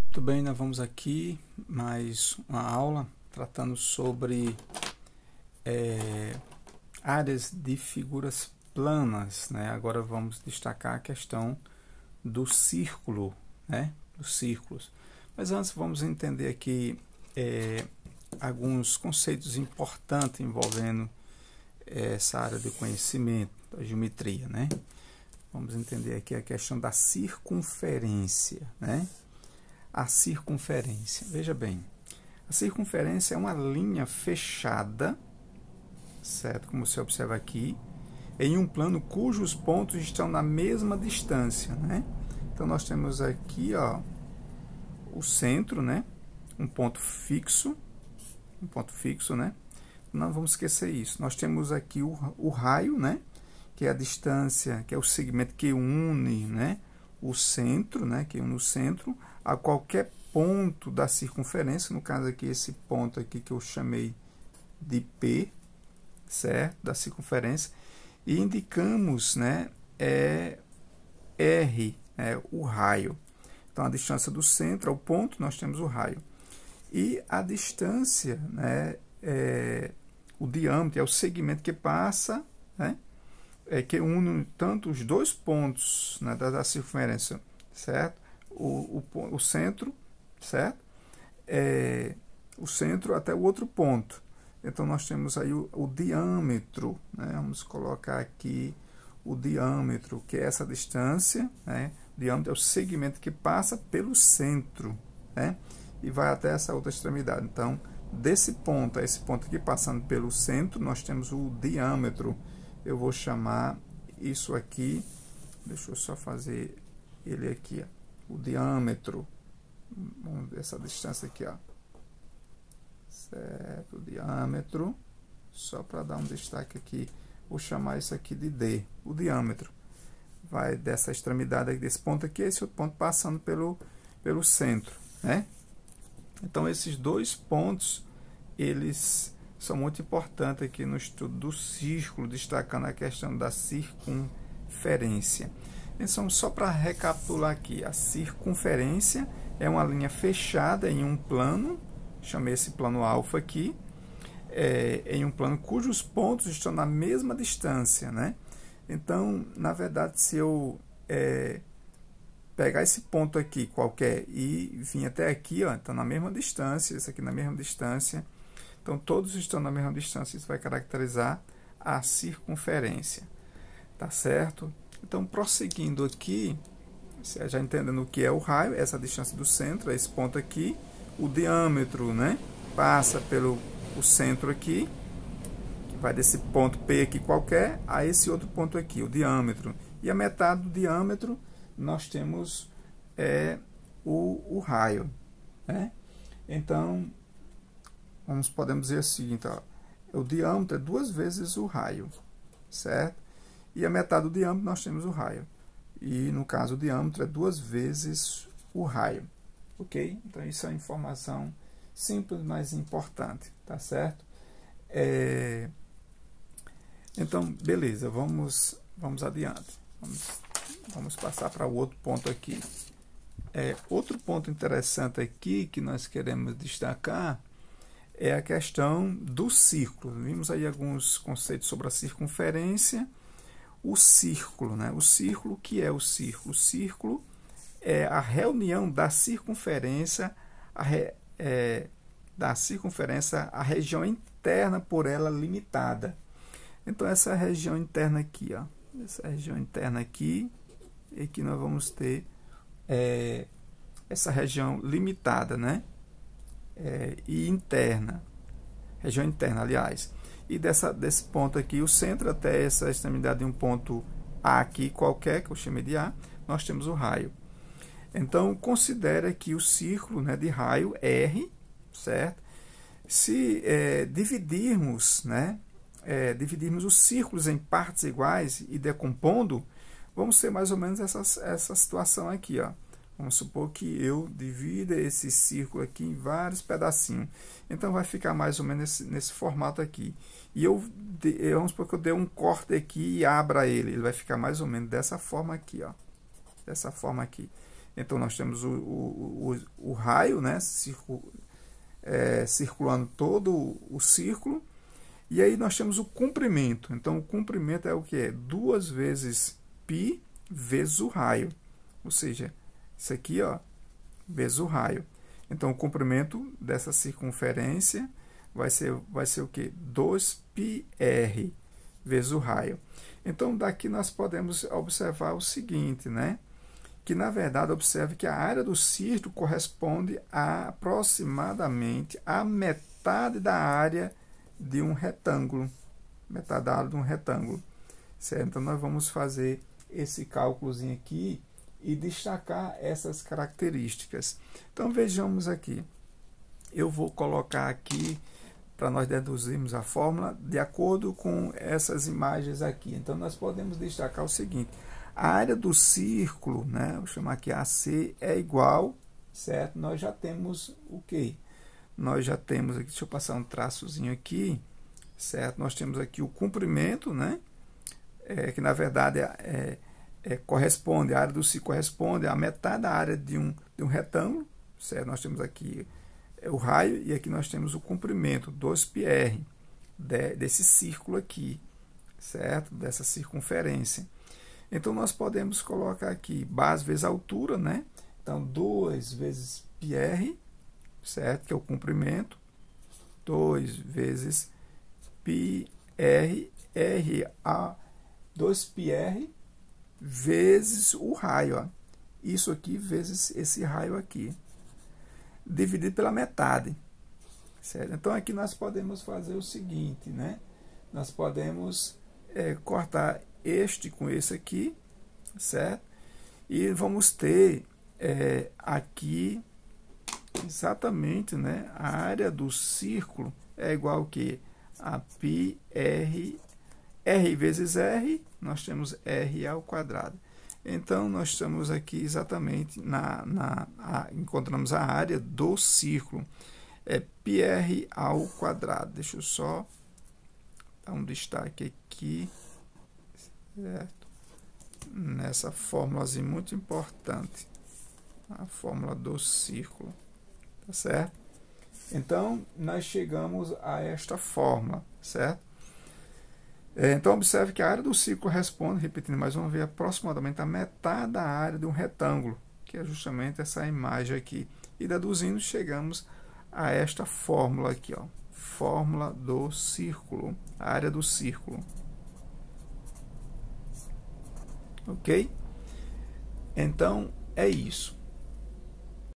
Muito bem, nós vamos aqui mais uma aula tratando sobre áreas de figuras planas, né? Agora vamos destacar a questão do círculo, né? Dos círculos. Mas antes vamos entender aqui alguns conceitos importantes envolvendo essa área de conhecimento da geometria, né? Vamos entender aqui a questão da circunferência, né? A circunferência. Veja bem, a circunferência é uma linha fechada, certo? Como você observa aqui, em um plano cujos pontos estão na mesma distância, né? Então nós temos aqui, ó, o centro, né? Um ponto fixo, né? Não vamos esquecer isso. Nós temos aqui o raio, né? Que é a distância, que é o segmento que une, né? O centro, né? Que une o centro a qualquer ponto da circunferência, no caso aqui esse ponto aqui que eu chamei de P, certo? Da circunferência, e indicamos, né, R, o raio. Então a distância do centro ao ponto, nós temos o raio. E a distância, né, o diâmetro é o segmento que passa, né, que une tanto os dois pontos, né, da circunferência, certo? O centro, certo? O centro até o outro ponto. Então nós temos aí o diâmetro, né? Vamos colocar aqui o diâmetro, que é essa distância, né? O diâmetro é o segmento que passa pelo centro, né? E vai até essa outra extremidade. Então, desse ponto a esse ponto aqui, passando pelo centro, nós temos o diâmetro. Eu vou chamar isso aqui, deixa eu só fazer ele aqui, ó. O diâmetro, vamos ver essa distância aqui, ó, certo, o diâmetro, só para dar um destaque aqui, vou chamar isso aqui de D, o diâmetro, vai dessa extremidade aqui, desse ponto aqui, esse outro ponto passando pelo centro, né? Então esses dois pontos, eles são muito importantes aqui no estudo do círculo, destacando a questão da circunferência. Então, só para recapitular aqui, a circunferência é uma linha fechada em um plano, chamei esse plano alfa aqui, em um plano cujos pontos estão na mesma distância, né? Então, na verdade, se eu pegar esse ponto aqui qualquer e vir até aqui, ó, então na mesma distância, esse aqui na mesma distância, então todos estão na mesma distância, isso vai caracterizar a circunferência, tá certo? Então, prosseguindo aqui, você já entendendo o que é o raio, essa distância do centro, esse ponto aqui, o diâmetro, né, passa pelo o centro aqui, que vai desse ponto P aqui qualquer, a esse outro ponto aqui, o diâmetro. E a metade do diâmetro, nós temos o raio, né? Então, podemos dizer o seguinte, ó, o diâmetro é 2 vezes o raio, certo? E a metade do diâmetro nós temos o raio. E no caso o diâmetro é 2 vezes o raio. Ok? Então isso é uma informação simples, mas importante. Tá certo? Então, beleza. Vamos adiante. Vamos passar para o outro ponto aqui. Outro ponto interessante aqui que nós queremos destacar é a questão do círculo. Vimos aí alguns conceitos sobre a circunferência. O círculo, né? O círculo, o que é o círculo? O círculo é a reunião da circunferência, a região interna por ela limitada. Então, essa região interna aqui, ó, essa região interna aqui, e aqui nós vamos ter essa região limitada, né? E interna, região interna, aliás. E desse ponto aqui, o centro até essa extremidade de um ponto A aqui qualquer, que eu chamei de A, nós temos o raio. Então, considere aqui o círculo, né, de raio R, certo? Se dividirmos, né, dividirmos os círculos em partes iguais e decompondo, vamos ter mais ou menos essa situação aqui, ó. Vamos supor que eu divida esse círculo aqui em vários pedacinhos. Então, vai ficar mais ou menos nesse formato aqui. E vamos supor que eu dê um corte aqui e abra ele. Ele vai ficar mais ou menos dessa forma aqui, ó. Dessa forma aqui. Então, nós temos o raio, né, circulando todo o círculo. E aí nós temos o comprimento. Então, o comprimento é o que? 2 vezes π vezes o raio. Ou seja, isso aqui, ó, vezes o raio. Então, o comprimento dessa circunferência vai ser o que? 2πr vezes o raio. Então, daqui nós podemos observar o seguinte, né? Que, na verdade, observe que a área do círculo corresponde a aproximadamente a metade da área de um retângulo. Metade da área de um retângulo. Certo? Então, nós vamos fazer esse cálculozinho aqui e destacar essas características. Então, vejamos aqui. Eu vou colocar aqui para nós deduzirmos a fórmula de acordo com essas imagens aqui. Então, nós podemos destacar o seguinte. A área do círculo, né, vou chamar aqui AC, é igual, certo? Nós já temos o quê? Nós já temos aqui, deixa eu passar um traçozinho aqui, certo? Nós temos aqui o comprimento, né? Que na verdade corresponde, a área do círculo corresponde a metade da área de um retângulo, certo? Nós temos aqui o raio e aqui nós temos o comprimento, 2πr, desse círculo aqui, certo? Dessa circunferência. Então, nós podemos colocar aqui base vezes altura, né? Então, 2 vezes πr, certo? Que é o comprimento. 2 vezes πr, r a 2πr vezes o raio, ó. Isso aqui vezes esse raio aqui, dividido pela metade, certo? Então, aqui nós podemos fazer o seguinte, né? Nós podemos cortar este com esse aqui, certo? E vamos ter aqui exatamente, né, a área do círculo é igual que a πr, r vezes r, nós temos r ao quadrado. Então, nós estamos aqui exatamente, encontramos a área do círculo, é πr ao quadrado. Deixa eu só dar um destaque aqui, certo? Nessa fórmulazinha muito importante, a fórmula do círculo, tá certo? Então, nós chegamos a esta fórmula, certo? Então, observe que a área do círculo corresponde, repetindo mais uma vez, aproximadamente a metade da área de um retângulo, que é justamente essa imagem aqui. E deduzindo, chegamos a esta fórmula aqui, ó, fórmula do círculo, a área do círculo. Ok? Então, é isso.